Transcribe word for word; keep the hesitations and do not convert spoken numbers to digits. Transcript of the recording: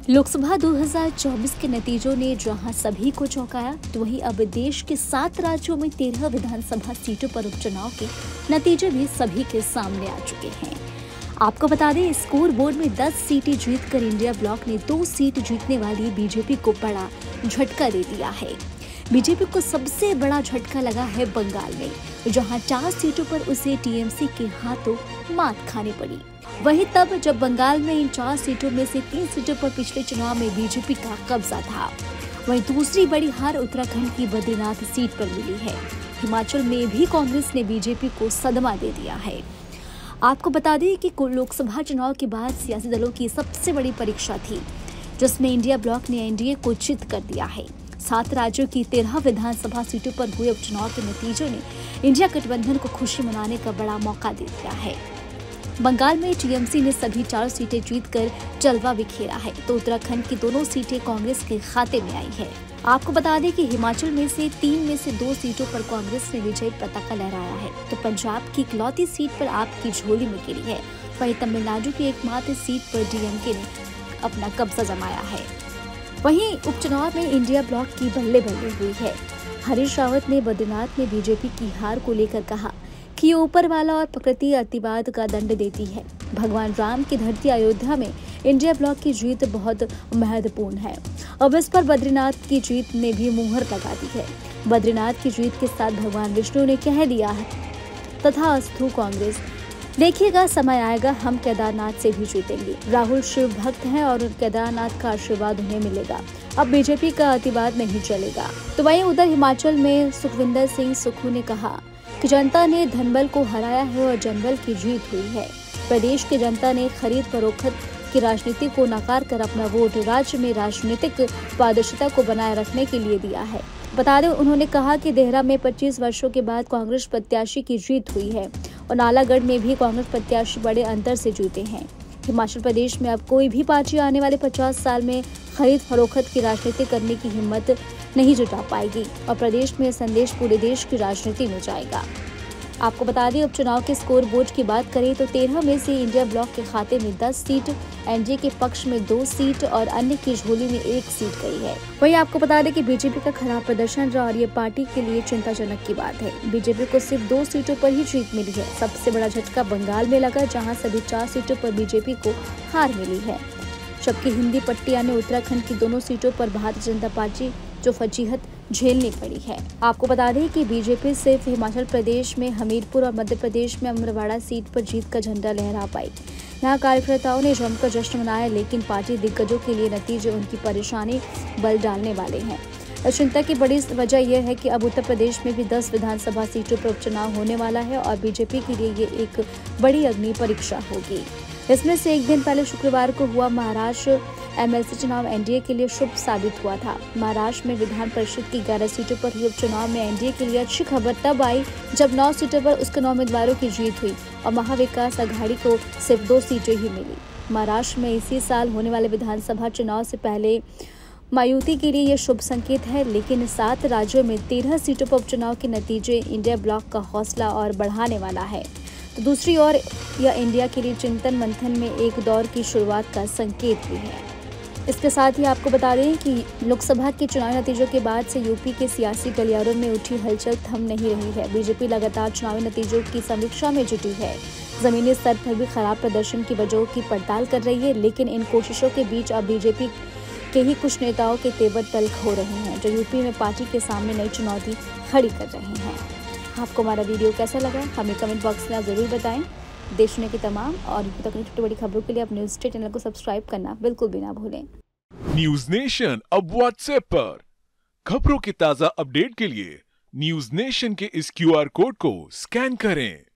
लोकसभा दो हज़ार चौबीस के नतीजों ने जहां सभी को चौंकाया, तो वहीं अब देश के सात राज्यों में तेरह विधानसभा सीटों पर उपचुनाव के नतीजे भी सभी के सामने आ चुके हैं। आपको बता दें, स्कोर बोर्ड में दस सीटें जीतकर इंडिया ब्लॉक ने दो सीट जीतने वाली बीजेपी को बड़ा झटका दे दिया है। बीजेपी को सबसे बड़ा झटका लगा है बंगाल में, जहां चार सीटों पर उसे टीएमसी के हाथों मात खानी पड़ी। वहीं तब जब बंगाल में इन चार सीटों में से तीन सीटों पर पिछले चुनाव में बीजेपी का कब्जा था। वहीं दूसरी बड़ी हार उत्तराखंड की बद्रीनाथ सीट पर मिली है। हिमाचल में भी कांग्रेस ने बीजेपी को सदमा दे दिया है। आपको बता दें कि लोकसभा चुनाव के बाद सियासी दलों की सबसे बड़ी परीक्षा थी, जिसमें इंडिया ब्लॉक ने एनडीए को चित कर दिया है। सात राज्यों की तेरह विधानसभा सीटों पर हुए उपचुनाव के नतीजों ने इंडिया गठबंधन को खुशी मनाने का बड़ा मौका दे दिया है। बंगाल में टीएमसी ने सभी चार सीटें जीतकर जलवा बिखेरा है, तो उत्तराखंड की दोनों सीटें कांग्रेस के खाते में आई है। आपको बता दें कि हिमाचल में से तीन में से दो सीटों पर कांग्रेस ने विजय पताका लहराया है, तो पंजाब की इकलौती सीट पर आपकी झोली में गिरी है। वहीं तमिलनाडु की एकमात्र सीट पर डीएमके ने अपना कब्जा जमाया है। वहीं उपचुनाव में इंडिया ब्लॉक की बल्ले बल्ले हुई है। हरीश रावत ने बद्रीनाथ में बीजेपी की हार को लेकर कहा कि ऊपर वाला और प्रकृति अतिवाद का दंड देती है। भगवान राम की धरती अयोध्या में इंडिया ब्लॉक की जीत बहुत महत्वपूर्ण है। अब इस पर बद्रीनाथ की जीत ने भी मुहर लगा दी है। बद्रीनाथ की जीत के साथ भगवान विष्णु ने कह दिया है, तथा अस्तु कांग्रेस, देखिएगा समय आएगा हम केदारनाथ से भी जीतेंगे। राहुल शिव भक्त हैं और केदारनाथ का आशीर्वाद उन्हें मिलेगा। अब बीजेपी का अतिवाद नहीं चलेगा। तो वहीं उधर हिमाचल में सुखविंदर सिंह सुक्खू ने कहा कि जनता ने धनबल को हराया है और जनबल की जीत हुई है। प्रदेश की जनता ने खरीद फरोख्त की राजनीति को नकार कर अपना वोट राज्य में राजनीतिक पारदर्शिता को बनाए रखने के लिए दिया है। बता दें, उन्होंने कहा कि देहरा में पच्चीस वर्षों के बाद कांग्रेस प्रत्याशी की जीत हुई है और नालागढ़ में भी कांग्रेस प्रत्याशी बड़े अंतर से जीते हैं। हिमाचल प्रदेश में अब कोई भी पार्टी आने वाले पचास साल में खरीद फरोख्त की राजनीति करने की हिम्मत नहीं जुटा पाएगी और प्रदेश में संदेश पूरे देश की राजनीति में जाएगा। आपको बता दें, उपचुनाव के स्कोर बोर्ड की बात करें तो तेरह में से इंडिया ब्लॉक के खाते में दस सीट, एनडीए के पक्ष में दो सीट और अन्य की झोली में एक सीट गई है। वहीं आपको बता दें कि बीजेपी का खराब प्रदर्शन रहा और ये पार्टी के लिए चिंताजनक की बात है। बीजेपी को सिर्फ दो सीटों पर ही जीत मिली है। सबसे बड़ा झटका बंगाल में लगा, जहाँ सभी चार सीटों पर बीजेपी को हार मिली है, जबकि हिंदी पट्टिया ने उत्तराखंड की दोनों सीटों पर भारतीय जनता पार्टी जो फजीहत झेलनी पड़ी है। आपको बता दें कि बीजेपी सिर्फ हिमाचल प्रदेश में हमीरपुर और मध्य प्रदेश में अमरवाड़ा सीट पर जीत का झंडा लहरा पाई। यहाँ कार्यकर्ताओं ने जमकर जश्न मनाया, लेकिन पार्टी दिग्गजों के लिए नतीजे उनकी परेशानी बल डालने वाले हैं। इस चिंता की बड़ी वजह यह है कि अब उत्तर प्रदेश में भी दस विधानसभा सीटों पर उपचुनाव होने वाला है और बीजेपी के लिए ये एक बड़ी अग्नि परीक्षा होगी। इसमें से एक दिन पहले शुक्रवार को हुआ महाराष्ट्र एमएलसी चुनाव एनडीए के लिए शुभ साबित हुआ था। महाराष्ट्र में विधान परिषद की ग्यारह सीटों पर हुए उपचुनाव में एनडीए के लिए अच्छी खबर तब आई जब नौ सीटों पर उसके नौ उम्मीदवारों की जीत हुई और महाविकास आघाड़ी को सिर्फ दो सीटें ही मिली। महाराष्ट्र में इसी साल होने वाले विधानसभा चुनाव से पहले मायूती के लिए यह शुभ संकेत है, लेकिन सात राज्यों में तेरह सीटों पर उपचुनाव के नतीजे इंडिया ब्लॉक का हौसला और बढ़ाने वाला है। तो दूसरी ओर यह इंडिया के लिए चिंतन मंथन में एक दौर की शुरुआत का संकेत भी है। इसके साथ ही आपको बता दें कि लोकसभा के चुनावी नतीजों के बाद से यूपी के सियासी गलियारों में उठी हलचल थम नहीं रही है। बीजेपी लगातार चुनावी नतीजों की समीक्षा में जुटी है। जमीनी स्तर पर भी खराब प्रदर्शन की वजहों की पड़ताल कर रही है, लेकिन इन कोशिशों के बीच अब बीजेपी के ही कुछ नेताओं के तेवर तल्ख हो रहे हैं, जो यूपी में पार्टी के सामने नई चुनौती खड़ी कर रहे हैं। आपको हमारा वीडियो कैसा लगा हमें कमेंट बॉक्स में आप जरूर बताएं। देश दुनिया की तमाम और तकनीकी छोटी बड़ी खबरों के लिए अपने न्यूज़ स्टे चैनल को सब्सक्राइब करना बिल्कुल भी ना भूलें। न्यूज नेशन अब व्हाट्सएप पर खबरों की ताजा अपडेट के लिए न्यूज नेशन के इस क्यूआर कोड को स्कैन करें।